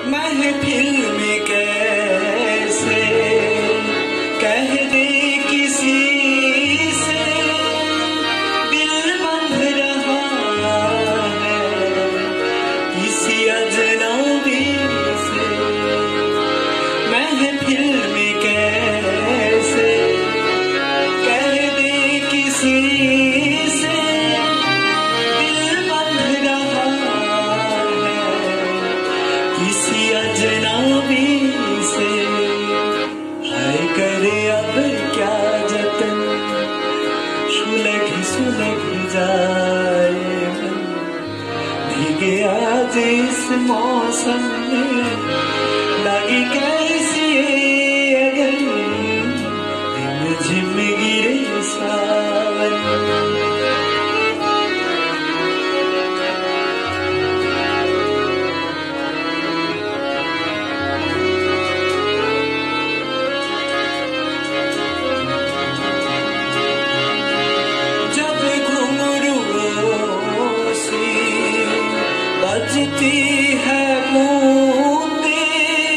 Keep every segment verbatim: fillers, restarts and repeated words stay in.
महफिल में कैसे कह दे किसी से दिल बंध रहा है किसी अजनबी से। महफिल में कैसे कह दे किसी से दिल बंध रहा है किसी अजनबी से। है करे अब क्या जतन सुलग सुलग जाए मन भीगे आज इस मौसम में लगी कैसी अगर रिम झिम गिरे सावन। बजती है बूंदे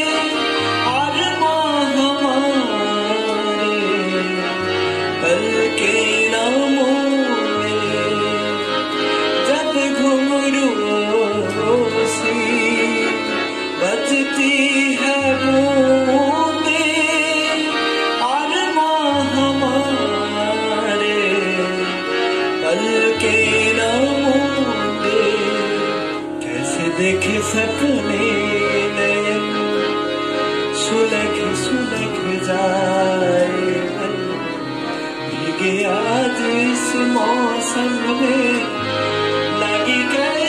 अरमां हमारे पल के नामों में। जब घुंघरू सी बजती है बूंदे अरमां हमारे पल के नामों में। देखे सपने नयन सुलग सुलग जाए मन भीगे आज इस मौसम में लगी गए